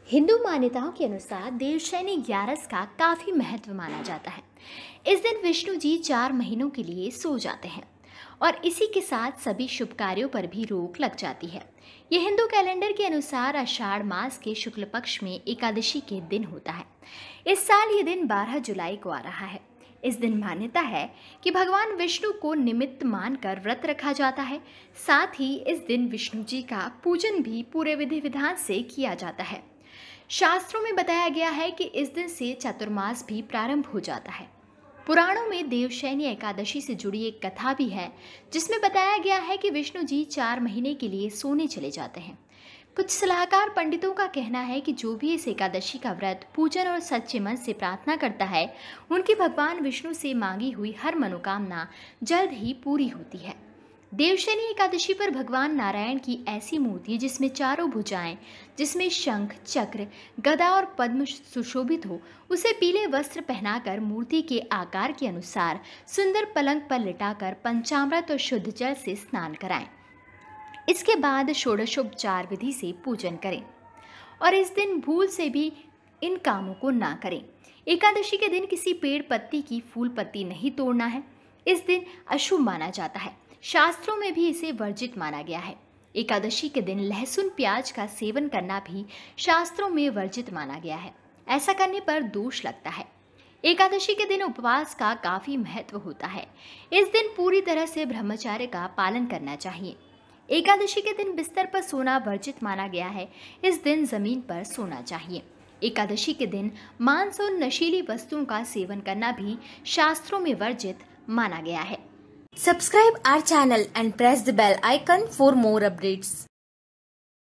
हिंदू मान्यताओं के अनुसार देवशयनी 11 का काफ़ी महत्व माना जाता है। इस दिन विष्णु जी 4 महीनों के लिए सो जाते हैं और इसी के साथ सभी शुभ कार्यों पर भी रोक लग जाती है। ये हिंदू कैलेंडर के अनुसार आषाढ़ मास के शुक्ल पक्ष में एकादशी के दिन होता है। इस साल ये दिन 12 जुलाई को आ रहा है। इस दिन मान्यता है कि भगवान विष्णु को निमित्त मानकर व्रत रखा जाता है। साथ ही इस दिन विष्णु जी का पूजन भी पूरे विधि विधान से किया जाता है। शास्त्रों में बताया गया है कि इस दिन से चातुर्मास भी प्रारंभ हो जाता है। पुराणों में देवशयनी एकादशी से जुड़ी एक कथा भी है, जिसमें बताया गया है कि विष्णु जी 4 महीने के लिए सोने चले जाते हैं। कुछ सलाहकार पंडितों का कहना है कि जो भी इस एकादशी का व्रत पूजन और सच्चे मन से प्रार्थना करता है, उनकी भगवान विष्णु से मांगी हुई हर मनोकामना जल्द ही पूरी होती है। देवशयनी एकादशी पर भगवान नारायण की ऐसी मूर्ति जिसमें चारों भुजाएं, जिसमें शंख, चक्र, गदा और पद्म सुशोभित हो, उसे पीले वस्त्र पहनाकर मूर्ति के आकार के अनुसार सुंदर पलंग पर लिटाकर पंचामृत और शुद्ध जल से स्नान कराएं। इसके बाद षोडशोपचार विधि से पूजन करें और इस दिन भूल से भी इन कामों को ना करें। एकादशी के दिन किसी पेड़ पत्ती की फूल पत्ती नहीं तोड़ना है। इस दिन अशुभ माना जाता है। शास्त्रों में भी इसे वर्जित माना गया है। एकादशी के दिन लहसुन प्याज का सेवन करना भी शास्त्रों में वर्जित माना गया है। ऐसा करने पर दोष लगता है। एकादशी के दिन उपवास का काफी महत्व होता है। इस दिन पूरी तरह से ब्रह्मचर्य का पालन करना चाहिए। एकादशी के दिन बिस्तर पर सोना वर्जित माना गया है। इस दिन जमीन पर सोना चाहिए। एकादशी के दिन मांस और नशीली वस्तुओं का सेवन करना भी शास्त्रों में वर्जित माना गया है। Subscribe our channel and press the bell icon for more updates.